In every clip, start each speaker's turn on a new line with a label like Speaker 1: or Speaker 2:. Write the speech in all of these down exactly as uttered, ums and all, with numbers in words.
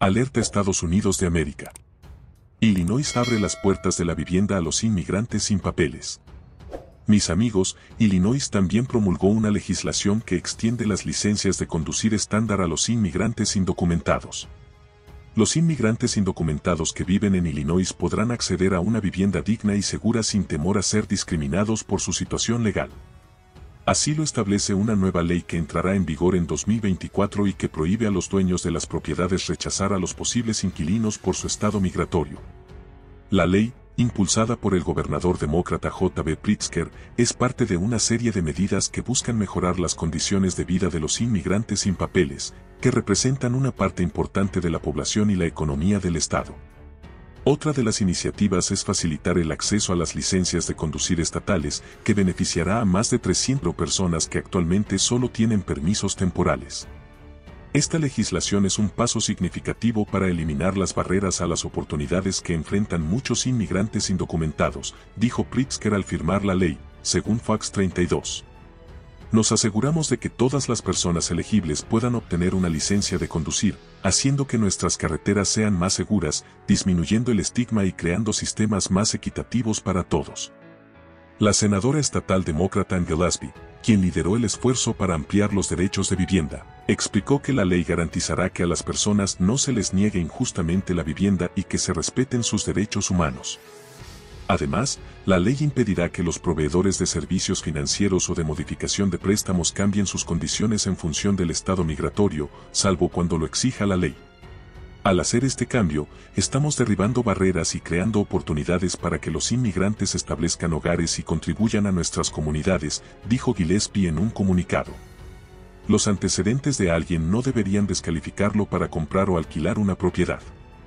Speaker 1: Alerta Estados Unidos de América. Illinois abre las puertas de la vivienda a los inmigrantes sin papeles. Mis amigos, Illinois también promulgó una legislación que extiende las licencias de conducir estándar a los inmigrantes indocumentados. Los inmigrantes indocumentados que viven en Illinois podrán acceder a una vivienda digna y segura sin temor a ser discriminados por su situación legal. Así lo establece una nueva ley que entrará en vigor en dos mil veinticuatro y que prohíbe a los dueños de las propiedades rechazar a los posibles inquilinos por su estado migratorio. La ley, impulsada por el gobernador demócrata J B Pritzker, es parte de una serie de medidas que buscan mejorar las condiciones de vida de los inmigrantes sin papeles, que representan una parte importante de la población y la economía del estado. Otra de las iniciativas es facilitar el acceso a las licencias de conducir estatales, que beneficiará a más de trescientas personas que actualmente solo tienen permisos temporales. Esta legislación es un paso significativo para eliminar las barreras a las oportunidades que enfrentan muchos inmigrantes indocumentados, dijo Pritzker al firmar la ley, según Fox treinta y dos. Nos aseguramos de que todas las personas elegibles puedan obtener una licencia de conducir, haciendo que nuestras carreteras sean más seguras, disminuyendo el estigma y creando sistemas más equitativos para todos. La senadora estatal demócrata Ann Gillespie, quien lideró el esfuerzo para ampliar los derechos de vivienda, explicó que la ley garantizará que a las personas no se les niegue injustamente la vivienda y que se respeten sus derechos humanos. Además, la ley impedirá que los proveedores de servicios financieros o de modificación de préstamos cambien sus condiciones en función del estado migratorio, salvo cuando lo exija la ley. Al hacer este cambio, estamos derribando barreras y creando oportunidades para que los inmigrantes establezcan hogares y contribuyan a nuestras comunidades, dijo Gillespie en un comunicado. Los antecedentes de alguien no deberían descalificarlo para comprar o alquilar una propiedad.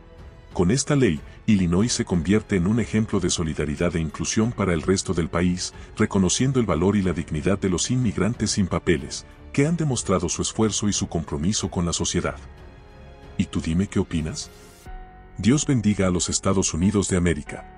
Speaker 1: Con esta ley, Illinois se convierte en un ejemplo de solidaridad e inclusión para el resto del país, reconociendo el valor y la dignidad de los inmigrantes sin papeles, que han demostrado su esfuerzo y su compromiso con la sociedad. ¿Y tú dime qué opinas? Dios bendiga a los Estados Unidos de América.